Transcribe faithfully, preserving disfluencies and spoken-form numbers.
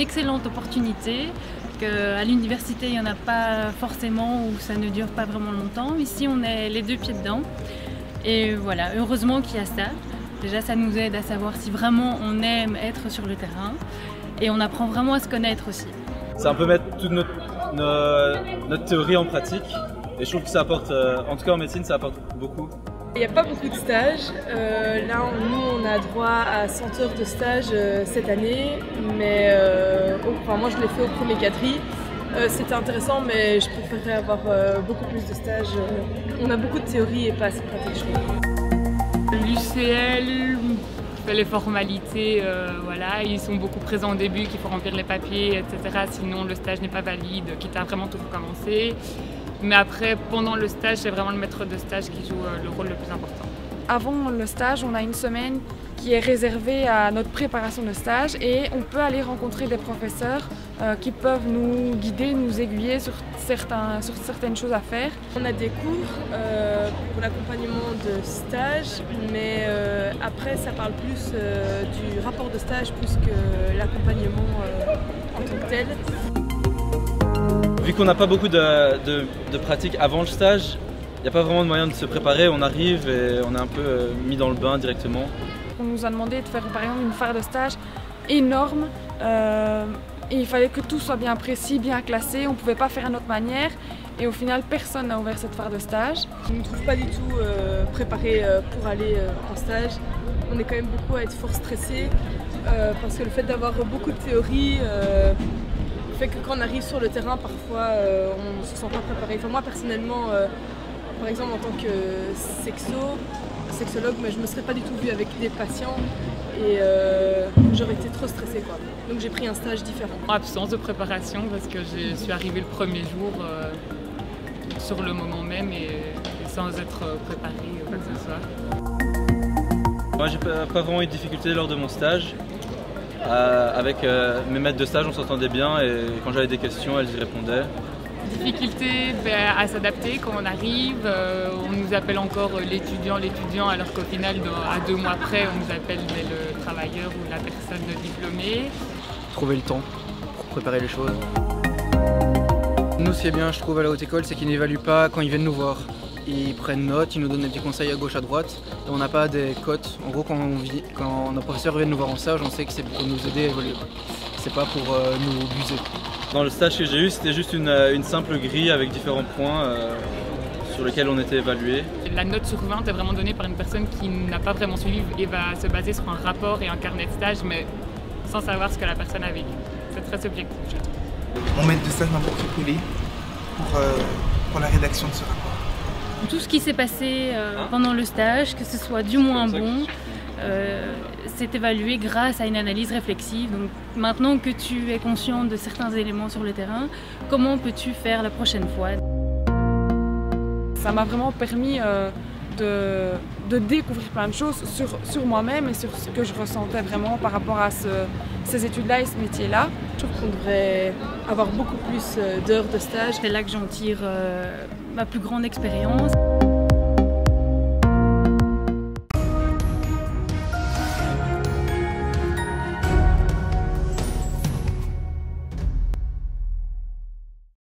excellente opportunité, qu'à l'université il n'y en a pas forcément ou ça ne dure pas vraiment longtemps. Ici on est les deux pieds dedans et voilà, heureusement qu'il y a ça. Déjà ça nous aide à savoir si vraiment on aime être sur le terrain et on apprend vraiment à se connaître aussi. C'est un peu mettre toute notre, notre, notre théorie en pratique et je trouve que ça apporte, en tout cas en médecine, ça apporte beaucoup. Il n'y a pas beaucoup de stages. Euh, là, nous, on a droit à cent heures de stage euh, cette année, mais euh, oh, enfin, moi, je l'ai fait au premier quadri. Euh, C'était intéressant, mais je préférerais avoir euh, beaucoup plus de stages. On a beaucoup de théorie et pas assez de pratique, je trouve. L'U C L fait les formalités, euh, voilà, ils sont beaucoup présents au début, qu'il faut remplir les papiers, et cetera. Sinon, le stage n'est pas valide, quitte à vraiment tout recommencer. Mais après, pendant le stage, c'est vraiment le maître de stage qui joue le rôle le plus important. Avant le stage, on a une semaine qui est réservée à notre préparation de stage et on peut aller rencontrer des professeurs euh, qui peuvent nous guider, nous aiguiller sur, certains, sur certaines choses à faire. On a des cours euh, pour l'accompagnement de stage, mais euh, après ça parle plus euh, du rapport de stage plus que l'accompagnement euh, en tant que tel. Vu qu'on n'a pas beaucoup de, de, de pratique avant le stage, il n'y a pas vraiment de moyen de se préparer, on arrive et on est un peu mis dans le bain directement. On nous a demandé de faire par exemple une phare de stage énorme euh, et il fallait que tout soit bien précis, bien classé, on ne pouvait pas faire à notre manière et au final personne n'a ouvert cette phare de stage. Je ne me trouve pas du tout euh, préparée euh, pour aller euh, en stage. On est quand même beaucoup à être fort stressé euh, parce que le fait d'avoir beaucoup de théorie euh, fait que quand on arrive sur le terrain, parfois euh, on ne se sent pas préparé. Enfin, moi personnellement, euh, par exemple en tant que sexo, sexologue, mais je ne me serais pas du tout vue avec des patients et euh, j'aurais été trop stressée, quoi. Donc j'ai pris un stage différent. Absence de préparation parce que je suis arrivée le premier jour euh, sur le moment même et, et sans être préparée ou quoi que ce soit. Moi j'ai pas, pas vraiment eu de difficulté lors de mon stage. Euh, avec euh, mes maîtres de stage, on s'entendait bien et quand j'avais des questions, elles y répondaient. Difficulté ben, à s'adapter quand on arrive, euh, on nous appelle encore l'étudiant, l'étudiant alors qu'au final, à deux mois près, on nous appelle ben, le travailleur ou la personne diplômée. Trouver le temps pour préparer les choses. Nous, ce qui est bien, je trouve, à la haute école, c'est qu'ils n'évaluent pas quand ils viennent nous voir. Ils prennent note, ils nous donnent des petits conseils à gauche, à droite, et on n'a pas des cotes. En gros, quand, on vit, quand nos professeurs viennent nous voir en stage, on sait que c'est pour nous aider à évoluer. C'est pas pour euh, nous buser. Dans le stage que j'ai eu, c'était juste une, une simple grille avec différents points euh, sur lesquels on était évalué. La note sur vingt est vraiment donnée par une personne qui n'a pas vraiment suivi et va se baser sur un rapport et un carnet de stage, mais sans savoir ce que la personne a vécu. C'est très subjectif, je trouve. Mon maître de stage m'a beaucoup épaulé pour, euh, pour la rédaction de ce rapport. Tout ce qui s'est passé euh, pendant le stage, que ce soit du moins bon, euh, c'est évalué grâce à une analyse réflexive. Donc maintenant que tu es conscient de certains éléments sur le terrain, comment peux-tu faire la prochaine fois? Ça m'a vraiment permis euh, de, de découvrir plein de choses sur, sur moi-même et sur ce que je ressentais vraiment par rapport à ce, ces études-là et ce métier-là. Je trouve qu'on devrait avoir beaucoup plus d'heures de stage. C'est là que j'en tire euh, ma plus grande expérience.